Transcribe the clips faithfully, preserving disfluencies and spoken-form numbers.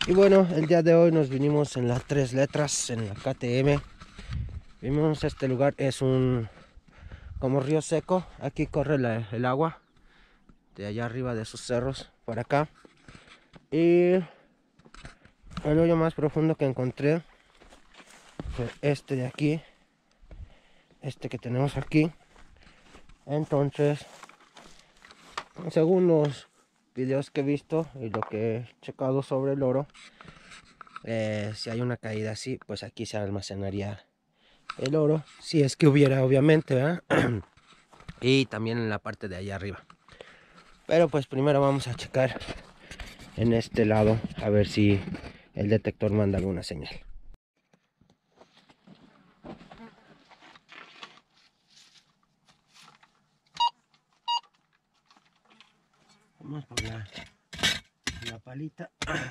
Y bueno, el día de hoy nos vinimos en las tres letras, en la K T M. Vimos este lugar, es un como río seco. Aquí corre la, el agua de allá arriba de esos cerros por acá. Y el hoyo más profundo que encontré fue este de aquí, este que tenemos aquí. Entonces, según los videos que he visto y lo que he checado sobre el oro, eh, si hay una caída así, pues aquí se almacenaría el oro, si es que hubiera, obviamente, ¿verdad? Y también en la parte de allá arriba. Pero pues primero vamos a checar en este lado a ver si el detector manda alguna señal. Vamos por la, la palita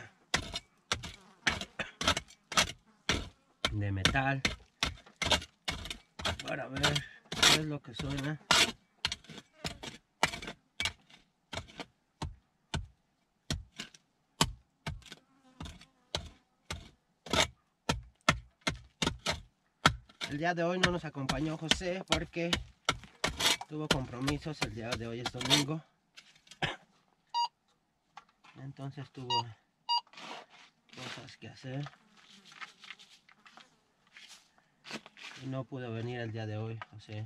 de metal para ver qué es lo que suena. El día de hoy no nos acompañó José porque tuvo compromisos. El día de hoy es domingo, entonces tuvo cosas que hacer y no pudo venir el día de hoy, José.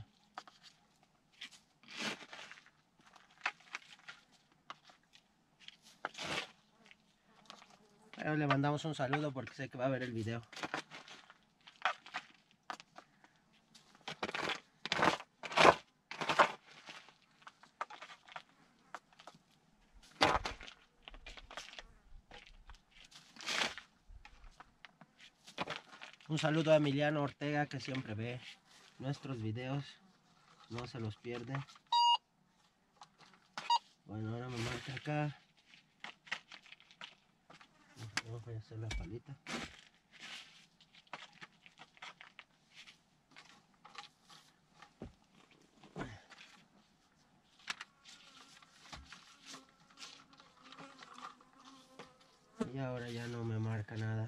Pero le mandamos un saludo porque sé que va a ver el video. Un saludo a Emiliano Ortega, que siempre ve nuestros videos, no se los pierde. Bueno, ahora me marca acá. Voy a hacer la palita. Y ahora ya no me marca nada.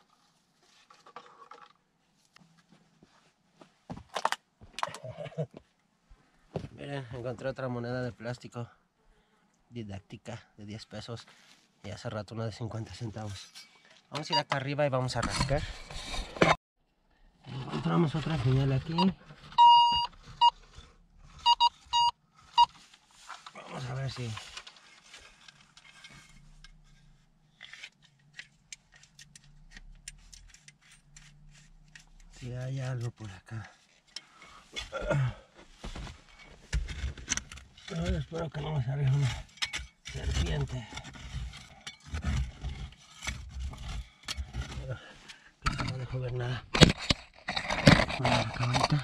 Miren, encontré otra moneda de plástico didáctica de diez pesos y hace rato una de cincuenta centavos. Vamos a ir acá arriba y vamos a rascar. Encontramos otra señal aquí. Vamos a ver si... si hay algo por acá. Ahora espero que no me salga una serpiente. No dejo ver nada. Bueno, acá ahorita.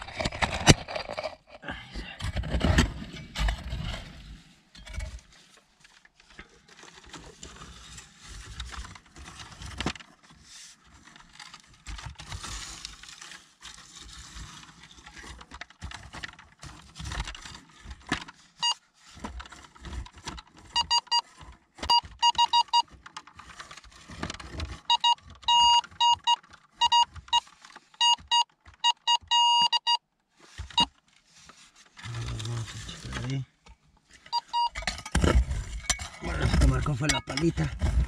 Bueno, lo que marcó fue la palita.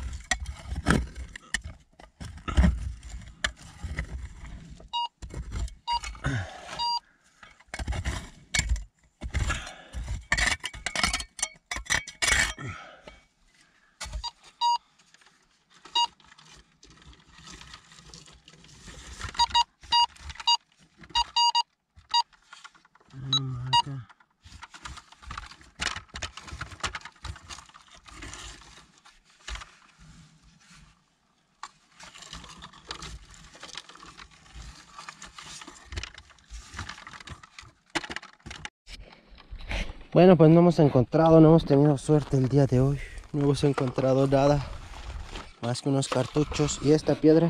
Bueno, pues no hemos encontrado, no hemos tenido suerte el día de hoy. No hemos encontrado nada más que unos cartuchos y esta piedra.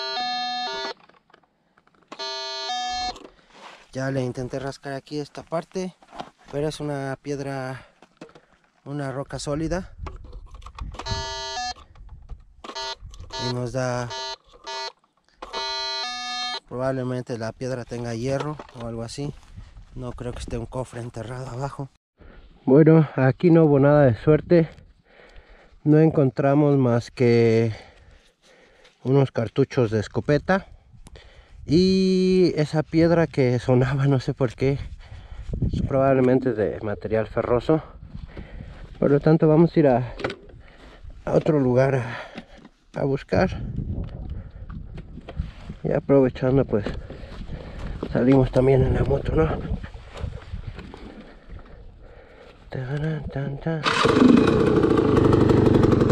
Ya le intenté rascar aquí esta parte, pero es una piedra, una roca sólida. y nos da, probablemente la piedra tenga hierro o algo así. No creo que esté un cofre enterrado abajo. Bueno, aquí no hubo nada de suerte. No encontramos más que unos cartuchos de escopeta y esa piedra que sonaba, no sé por qué, es probablemente de material ferroso. Por lo tanto vamos a ir a, a otro lugar a, a buscar. Y aprovechando, pues salimos también en la moto, ¿no? Tan, tan, tan.